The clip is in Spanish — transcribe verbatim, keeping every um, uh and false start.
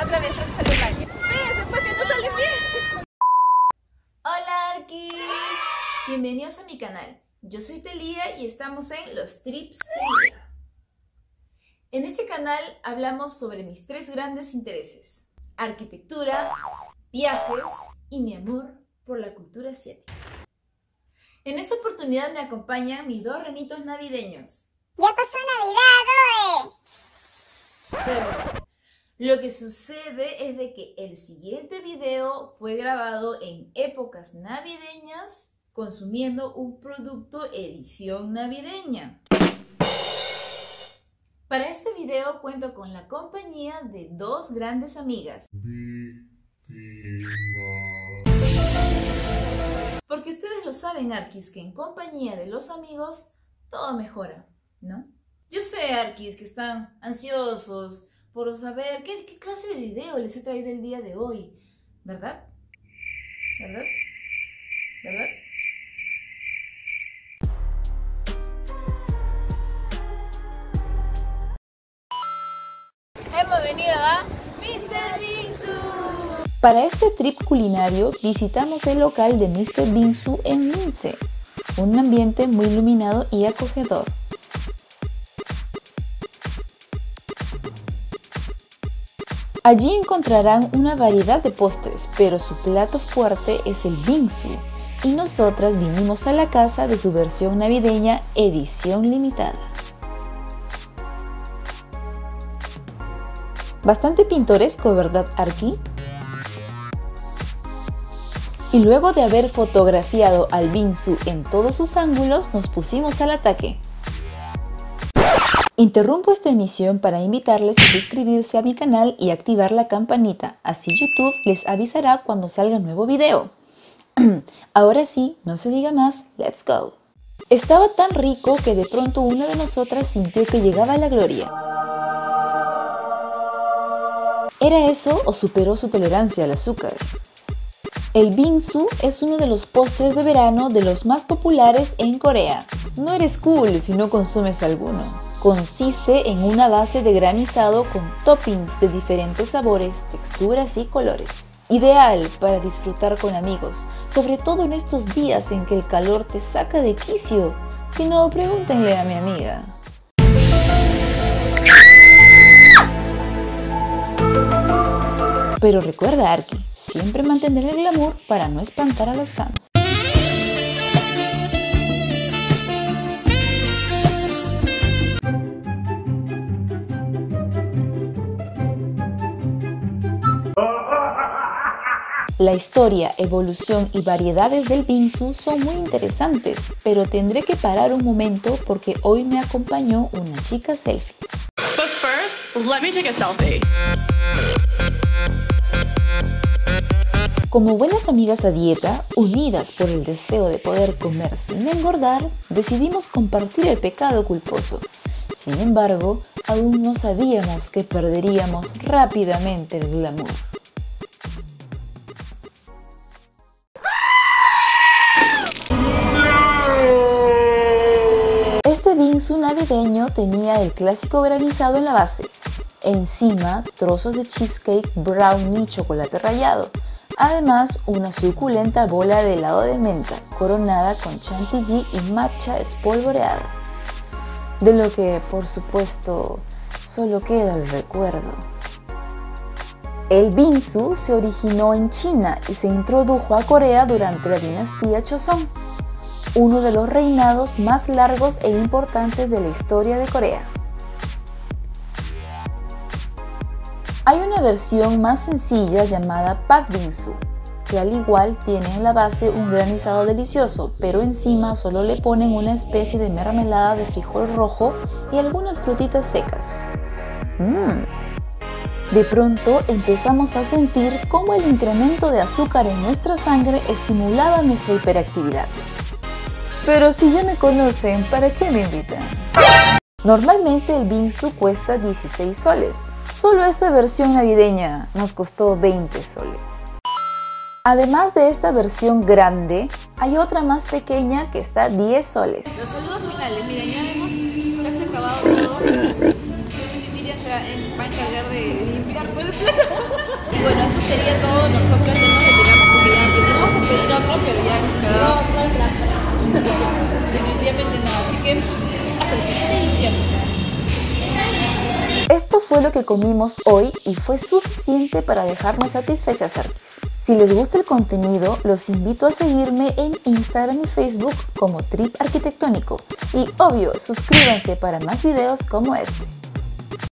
otra vez porque salió mal. Fíjense pues que no sale bien. Hola Arquis, bienvenidos a mi canal. Yo soy Telia y estamos en los Trips de Vida. En este canal hablamos sobre mis tres grandes intereses: arquitectura, viajes y mi amor por la cultura asiática. En esta oportunidad me acompañan mis dos renitos navideños. ¡Ya pasó Navidad, oe! Pero lo que sucede es de que el siguiente video fue grabado en épocas navideñas consumiendo un producto edición navideña. Para este video cuento con la compañía de dos grandes amigas. Porque ustedes lo saben, Arquis, que en compañía de los amigos todo mejora, ¿no? Yo sé, Arquis, que están ansiosos por saber qué, qué clase de video les he traído el día de hoy, ¿verdad? ¿Verdad? ¿Verdad? Hemos venido a míster Bingsu. Para este trip culinario visitamos el local de míster Bingsu en Lince, un ambiente muy iluminado y acogedor. Allí encontrarán una variedad de postres, pero su plato fuerte es el bingsu, y nosotras vinimos a la casa de su versión navideña edición limitada. Bastante pintoresco, ¿verdad, Arqui? Y luego de haber fotografiado al bingsu en todos sus ángulos, nos pusimos al ataque. Interrumpo esta emisión para invitarles a suscribirse a mi canal y activar la campanita, así YouTube les avisará cuando salga un nuevo video. Ahora sí, no se diga más, let's go. Estaba tan rico que de pronto una de nosotras sintió que llegaba a la gloria. ¿Era eso o superó su tolerancia al azúcar? El bingsu es uno de los postres de verano de los más populares en Corea. No eres cool si no consumes alguno. Consiste en una base de granizado con toppings de diferentes sabores, texturas y colores. Ideal para disfrutar con amigos, sobre todo en estos días en que el calor te saca de quicio. Si no, pregúntenle a mi amiga. Pero recuerda, Arqui, siempre mantener el glamour para no espantar a los fans. La historia, evolución y variedades del bingsu son muy interesantes, pero tendré que parar un momento porque hoy me acompañó una chica selfie. But first, let me take a selfie. Como buenas amigas a dieta, unidas por el deseo de poder comer sin engordar, decidimos compartir el pecado culposo. Sin embargo, aún no sabíamos que perderíamos rápidamente el glamour. Este bingsu navideño tenía el clásico granizado en la base, encima trozos de cheesecake, brownie y chocolate rallado. Además, una suculenta bola de helado de menta coronada con chantilly y matcha espolvoreada. De lo que, por supuesto, solo queda el recuerdo. El bingsu se originó en China y se introdujo a Corea durante la dinastía Joseon, uno de los reinados más largos e importantes de la historia de Corea. Hay una versión más sencilla llamada Pak Bingsu, que al igual tiene en la base un granizado delicioso, pero encima solo le ponen una especie de mermelada de frijol rojo y algunas frutitas secas. Mmm. De pronto empezamos a sentir cómo el incremento de azúcar en nuestra sangre estimulaba nuestra hiperactividad. Pero si ya me conocen, ¿para qué me invitan? Normalmente el bingsu cuesta dieciséis soles. Solo esta versión navideña nos costó veinte soles. Además de esta versión grande, hay otra más pequeña que está a diez soles. Los saludos finales, miren, ya hemos casi acabado todo. Miriam se va a encargar de limpiar todo el plato. fue lo que comimos hoy y fue suficiente para dejarnos satisfechas, Arquis. Si les gusta el contenido, los invito a seguirme en Instagram y Facebook como Trip Arquitectónico. Y obvio, suscríbanse para más videos como este.